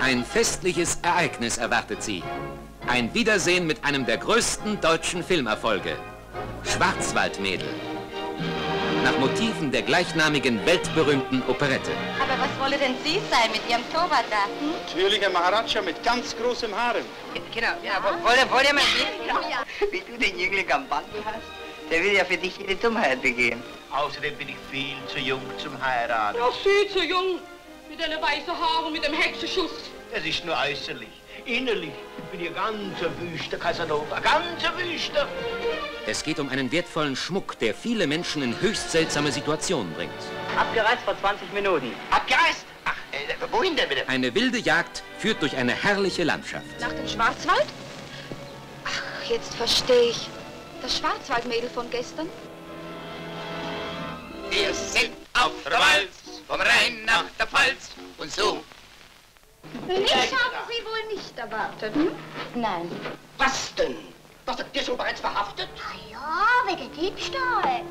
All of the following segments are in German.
Ein festliches Ereignis erwartet Sie. Ein Wiedersehen mit einem der größten deutschen Filmerfolge. Schwarzwaldmädel. Nach Motiven der gleichnamigen weltberühmten Operette. Aber was wolle denn Sie sein mit Ihrem Torwart da? Hm? Natürlicher Maharaja mit ganz großem Haaren. Genau, ja, wollt ihr mal sehen, ja. Wie du den Jüngling am Bandel hast? Der will ja für dich jede Dummheit begehen. Außerdem bin ich viel zu jung zum Heiraten. Ja, Sie zu jung. Mit den weißen Haaren, mit dem Hexenschuss. Das ist nur äußerlich. Innerlich bin ich ein ganzer Wüster, Casanova, ein ganzer Wüster. Es geht um einen wertvollen Schmuck, der viele Menschen in höchst seltsame Situationen bringt. Abgereist vor 20 Minuten. Abgereist? Ach, wohin denn bitte? Eine wilde Jagd führt durch eine herrliche Landschaft. Nach dem Schwarzwald? Ach, jetzt verstehe ich. Das Schwarzwaldmädel von gestern? Wir sind auf der Walz, vom Rhein nach der Pfalz und so. Mich haben Sie wohl nicht erwartet, hm? Nein. Was denn? Was, habt ihr schon bereits verhaftet? Ah ja, wegen Diebstahl.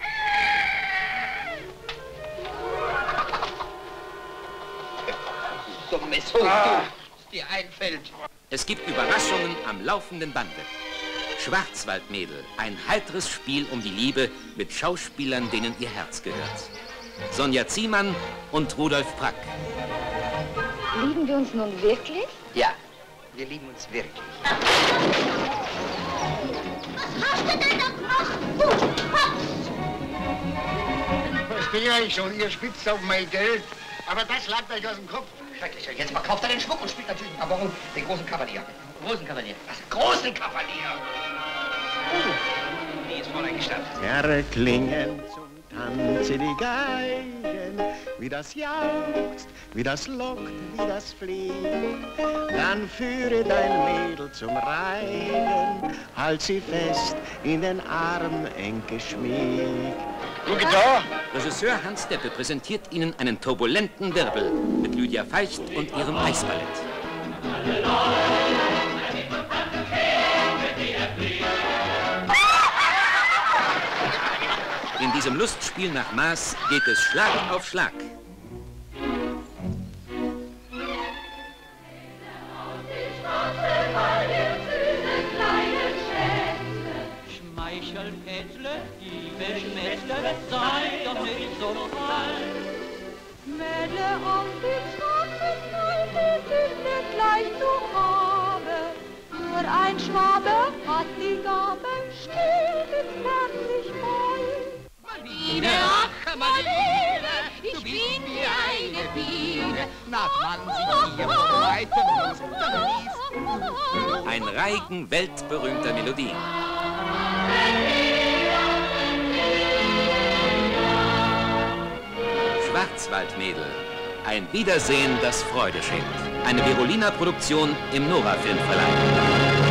Dummes Hund, was dir einfällt. Es gibt Überraschungen am laufenden Bande. Schwarzwaldmädel, ein heiteres Spiel um die Liebe mit Schauspielern, denen ihr Herz gehört. Sonja Ziemann und Rudolf Prack. Lieben wir uns nun wirklich? Ja, wir lieben uns wirklich. Was hast du denn da gemacht? Gut, Was bin ich schon? Ihr spitzt auf mein Geld. Aber das lag euch aus dem Kopf. Schrecklich, jetzt verkauft er den Schmuck und spielt natürlich aber den großen Kavalier. Großen Kavalier? Was, großen Kavalier? Die ist Fräulein gestattet. Erklingen zum Tanze die Geigen, wie das jauchzt, wie das lockt, wie das fliegt. Dann führe dein Mädel zum Reigen, halt sie fest in den Arm eng geschmiegt. Guck da! Regisseur Hans Deppe präsentiert Ihnen einen turbulenten Wirbel mit Lydia Feicht und ihrem Eisballett. In diesem Lustspiel nach Maß geht es Schlag auf Schlag. Schmeichelkätzle, liebe Schmätzle, sei doch nicht so fein. Mädle auf die Straße, Leute sind nicht leicht zu haben. Nur ein Schwabe hat die Gabe, still ins Herrlich voll. Marlene, ach Marlene, ich bin wie eine Biene. Nach wann sich hier vor weitem Lust Ein Reigen weltberühmter Melodien. Schwarzwaldmädel. Ein Wiedersehen, das Freude schenkt. Eine Berolina-Produktion im Nora Filmverleih.